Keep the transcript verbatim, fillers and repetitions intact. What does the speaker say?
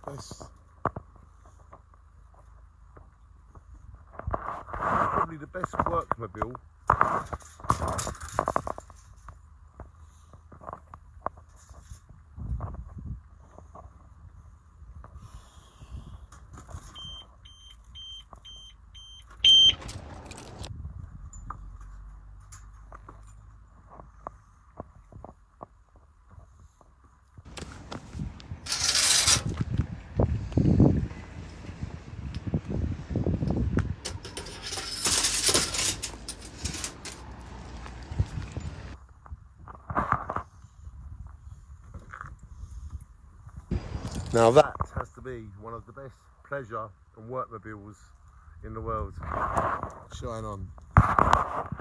best, probably the best workmobile Now that has to be one of the best pleasure and workmobiles in the world. Shine on.